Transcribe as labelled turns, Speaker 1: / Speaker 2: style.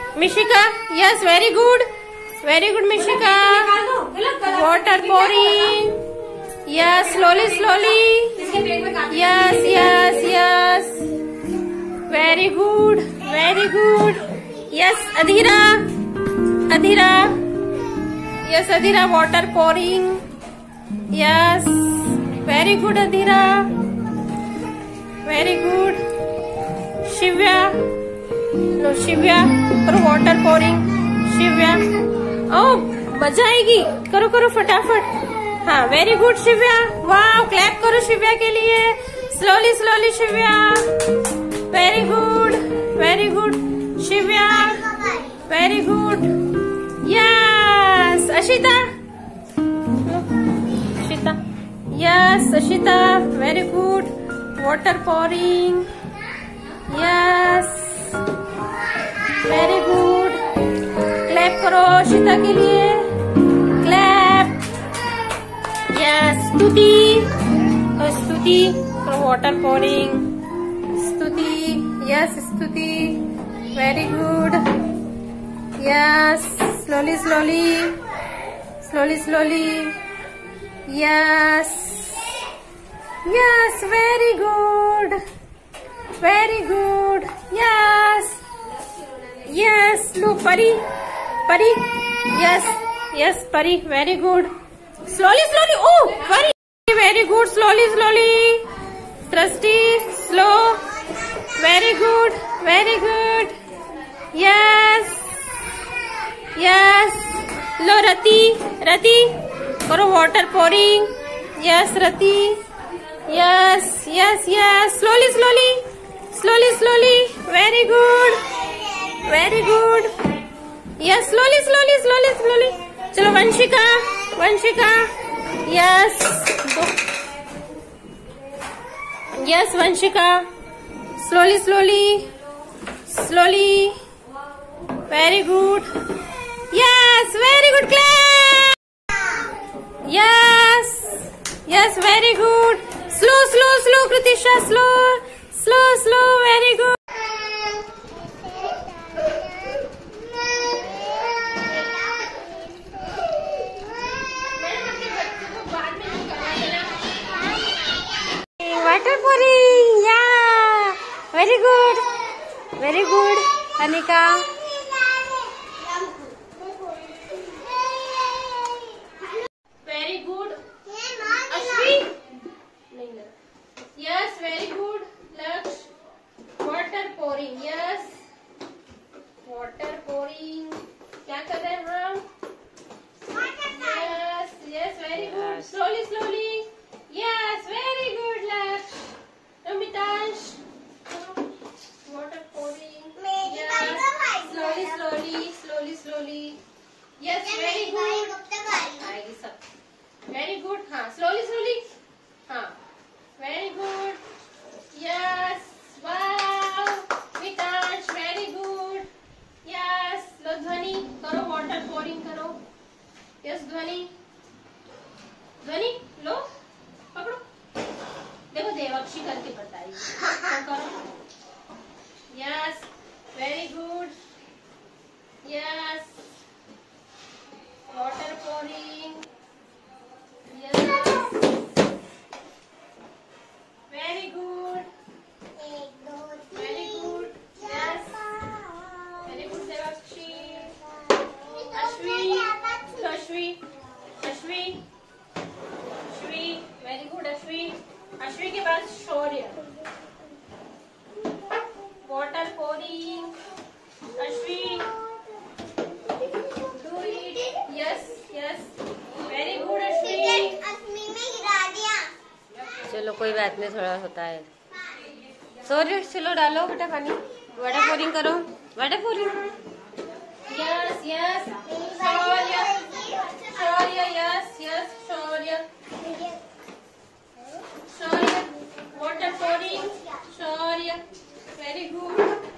Speaker 1: Mishika, yes, very good, Mishika. Water pouring. Yes, slowly. Yes. Very good. Yes, Adhira. Yes, Adhira, water pouring. Yes, very good, Adhira. Very good. Shivya, करो water pouring. शिव्या, ओ मजा आएगी, करो फटाफट. हाँ, very good शिव्या. वाह, clap करो शिव्या के लिए. Slowly Shivya. Very good Shivya. Very good. Yes Ashita. Yes Ashita, very good. Water pouring. Yes, very good. Clap करो अशिता के लिए. क्लैप. यस, स्तुति करो water pouring. Stuti, yes Stuti. Very good. Yes, slowly. Yes, very good. Yes, लो Pari. Yes Pari, very good. Slowly. Oh Pari, very good. Slowly. Srishti, slow. Very good. Yes. लो रति करो water pouring. Yes Rati. Yes. Slowly. Very good. Yes, slowly. चलो Vanshika. Yes Vanshika. Slowly. Very good. Yes, very good. Clap. Yes, very good. Slow Kritisha. Slow. Very good. Water pouring. Yeah, very good. Anika. Very good. Ashvi. Yes, very good. Lakshya. Water pouring. Yes, water pouring. क्या कर रहे हैं हम? Yes, very good. Slowly. Yes, very good. Lakshya. Amitansh. Water pouring. Slowly. Yes, very good. आएगी सब. Very good. हाँ, slowly. हाँ, very good. Yes, वाव. Mitansh, very good. Yes, लो ध्वनि करो वाटर pouring करो. यस, ध्वनि लो, पकड़ो. देखो देवक्षी करके बताइए. करो. Yes, very good. Yes, water pouring. Yes, very good. Yes, very good Devakshi. Ashvi. Very good Ashvi के बाद Shaurya. Water pouring. Ashvi, do it. Yes. Very good Ashvi. चलो कोई बात नहीं, थोड़ा होता है. शौर्य, चलो डालो बेटा पानी. वाटर pouring करो. Water pouring. Yes. Shaurya. Yes. Shaurya. Water pouring. Shaurya, very good.